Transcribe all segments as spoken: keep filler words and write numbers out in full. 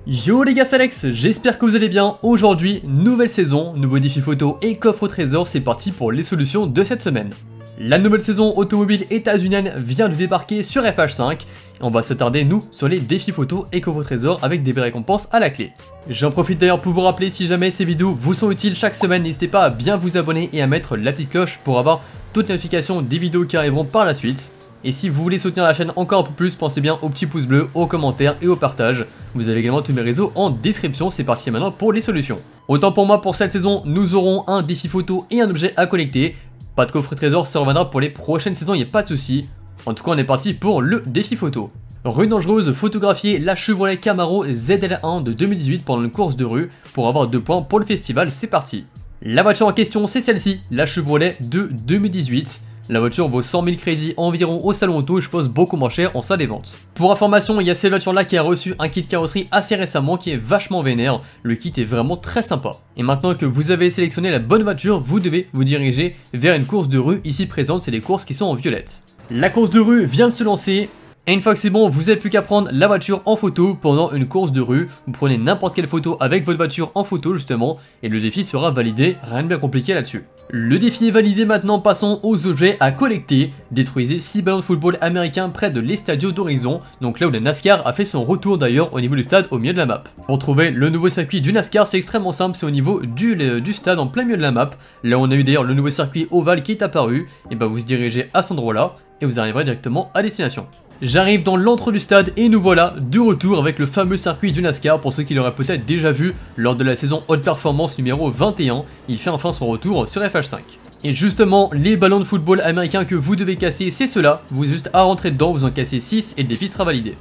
Yo les gars, c'est Alex, j'espère que vous allez bien. Aujourd'hui, nouvelle saison, nouveau défi photo et coffre au trésor, c'est parti pour les solutions de cette semaine. La nouvelle saison automobile états-unienne vient de débarquer sur F H cinq et on va s'attarder nous sur les défis photo et coffre au trésor avec des belles récompenses à la clé. J'en profite d'ailleurs pour vous rappeler, si jamais ces vidéos vous sont utiles chaque semaine, n'hésitez pas à bien vous abonner et à mettre la petite cloche pour avoir toutes les notifications des vidéos qui arriveront par la suite. Et si vous voulez soutenir la chaîne encore un peu plus, pensez bien au petit pouce bleu, aux commentaires et au partage. Vous avez également tous mes réseaux en description, c'est parti maintenant pour les solutions. Autant pour moi, pour cette saison, nous aurons un défi photo et un objet à collecter. Pas de coffre trésor, ça reviendra pour les prochaines saisons, il n'y a pas de souci. En tout cas, on est parti pour le défi photo. Rue dangereuse, photographier la Chevrolet Camaro Z L un de deux mille dix-huit pendant une course de rue pour avoir deux points pour le festival, c'est parti. La voiture en question, c'est celle-ci, la Chevrolet de deux mille dix-huit. La voiture vaut cent mille crédits environ au salon auto et je pense beaucoup moins cher en salle des ventes. Pour information, il y a cette voiture là qui a reçu un kit carrosserie assez récemment qui est vachement vénère. Le kit est vraiment très sympa. Et maintenant que vous avez sélectionné la bonne voiture, vous devez vous diriger vers une course de rue ici présente, c'est les courses qui sont en violette. La course de rue vient de se lancer. Et une fois que c'est bon, vous n'avez plus qu'à prendre la voiture en photo pendant une course de rue. Vous prenez n'importe quelle photo avec votre voiture en photo justement et le défi sera validé, rien de bien compliqué là-dessus. Le défi est validé, maintenant passons aux objets à collecter. Détruisez six ballons de football américains près de l'Estadio d'Horizon, donc là où la NASCAR a fait son retour d'ailleurs au niveau du stade au milieu de la map. Pour trouver le nouveau circuit du NASCAR, c'est extrêmement simple, c'est au niveau du, du stade en plein milieu de la map. Là on a eu d'ailleurs le nouveau circuit ovale qui est apparu, et bah vous vous dirigez à cet endroit là et vous arriverez directement à destination. J'arrive dans l'entre du stade et nous voilà de retour avec le fameux circuit du NASCAR. Pour ceux qui l'auraient peut-être déjà vu lors de la saison Haute Performance numéro vingt et un, il fait enfin son retour sur F H cinq. Et justement, les ballons de football américains que vous devez casser, c'est ceux-là. Vous avez juste à rentrer dedans, vous en cassez six et le défi sera validé.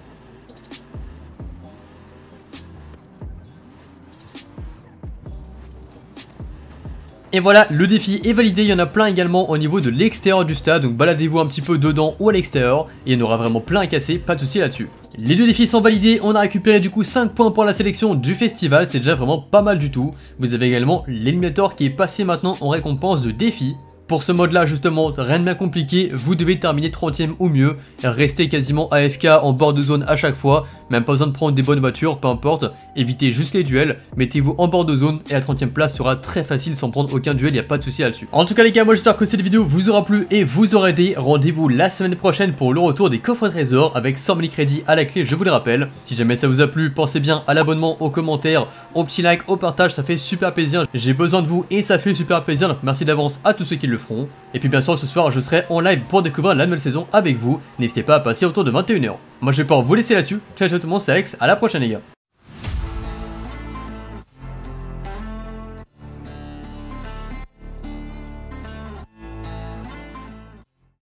Et voilà, le défi est validé, il y en a plein également au niveau de l'extérieur du stade, donc baladez-vous un petit peu dedans ou à l'extérieur, et il y en aura vraiment plein à casser, pas de souci là-dessus. Les deux défis sont validés, on a récupéré du coup cinq points pour la sélection du festival, c'est déjà vraiment pas mal du tout. Vous avez également l'Eliminator qui est passé maintenant en récompense de défi. Pour ce mode là justement, rien de bien compliqué, vous devez terminer trentième ou mieux, restez quasiment A F K en bord de zone à chaque fois, même pas besoin de prendre des bonnes voitures, peu importe, évitez juste les duels, mettez-vous en bord de zone et la trentième place sera très facile sans prendre aucun duel, il n'y a pas de souci là-dessus. En tout cas les gars, moi j'espère que cette vidéo vous aura plu et vous aura aidé, rendez-vous la semaine prochaine pour le retour des coffres trésors avec cent mille crédits à la clé, je vous le rappelle. Si jamais ça vous a plu, pensez bien à l'abonnement, aux commentaires, au petit like, au partage, ça fait super plaisir, j'ai besoin de vous et ça fait super plaisir, donc merci d'avance à tous ceux qui le feront. Et puis bien sûr ce soir je serai en live pour découvrir la nouvelle saison avec vous, n'hésitez pas à passer autour de vingt et une heures. Moi je vais pouvoir vous laisser là-dessus, ciao ciao tout le monde, c'est Alex, à la prochaine les gars.